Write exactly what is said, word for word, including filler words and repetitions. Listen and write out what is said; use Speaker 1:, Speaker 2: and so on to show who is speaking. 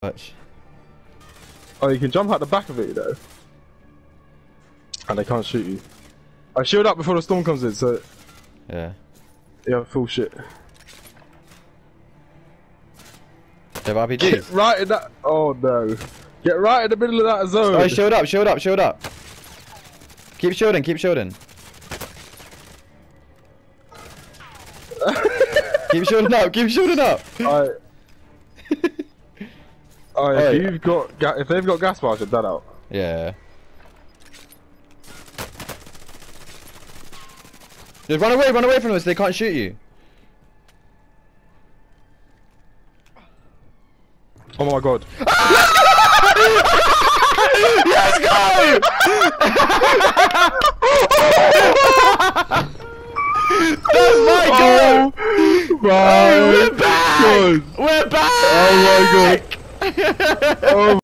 Speaker 1: Watch.
Speaker 2: Oh, you can jump out the back of it though. And they can't shoot you. I shield up before the storm comes in, so
Speaker 1: Yeah.
Speaker 2: you have full shit.
Speaker 1: They have R P
Speaker 2: Get
Speaker 1: Gs.
Speaker 2: right in that. Oh no. Get right in the middle of that zone.
Speaker 1: Oh, shield up, shield up, shield up. Keep shielding, keep shielding. Keep shielding up, keep shielding up.
Speaker 2: Alright. Alright,
Speaker 1: Alright.
Speaker 2: if you've got ga if they've got gas bars, you're dead out.
Speaker 1: Yeah. Just run away, run away from us, they can't shoot you.
Speaker 2: Oh my god.
Speaker 1: Let's go! That's my goal!
Speaker 2: Oh, my
Speaker 1: Oh, we're back!
Speaker 2: god.
Speaker 1: We're back!
Speaker 2: Oh my god. Oh